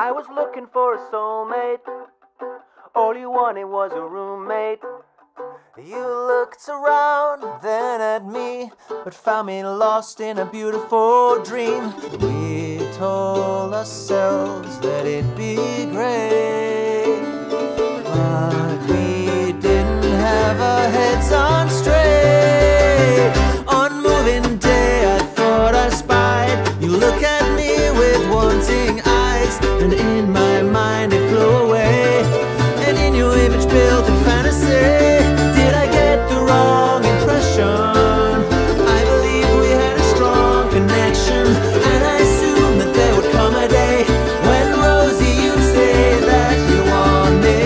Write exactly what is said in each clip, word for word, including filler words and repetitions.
I was looking for a soulmate. All you wanted was a roommate. You looked around, then at me, but found me lost in a beautiful dream. We told ourselves that it'd be great, but we didn't have our heads on straight. On moving day I thought I spied you look at me with wanting eyes, and in my mind it flew away, and in your image built a fantasy. Did I get the wrong impression? I believe we had a strong connection, and I assumed that there would come a day when Rosie you'd say that you want me.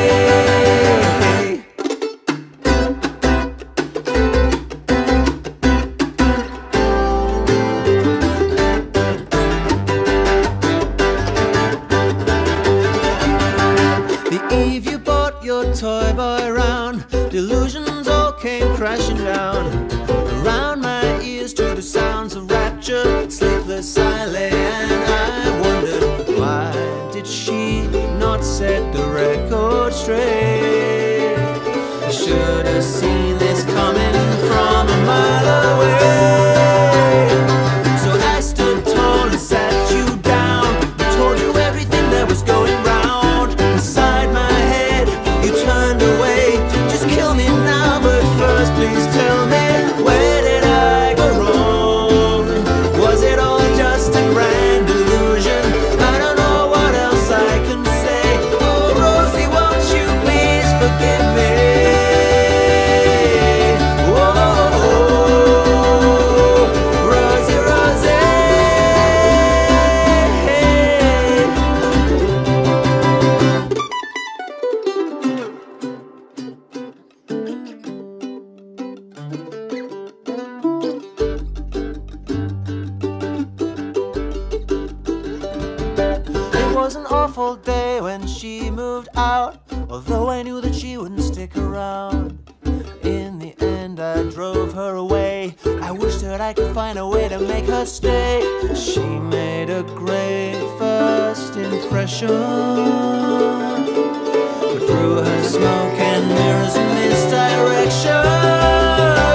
The eve you bought your toy boy round, delusions all came crashing down. Around my ears to the sounds of rapture, sleepless I lay and I wondered, why did she not set the record straight? I should have seen this coming from a mile away. So I stood tall and sat you down, and told you everything that was going round. Inside my head you turned away. Just kill me now, but first please tell me, where did I go wrong? Was it all just a grand illusion? I don't know what else I can say. Oh Rosie, won't you please forgive me? Oh, Rosie, Rosie. It was an awful day when she moved out, although I knew that she wouldn't stick around. In the end I drove her away. I wish that I could find a way to make her stay. She made a great first impression, but through her smoke and mirrors and misdirection,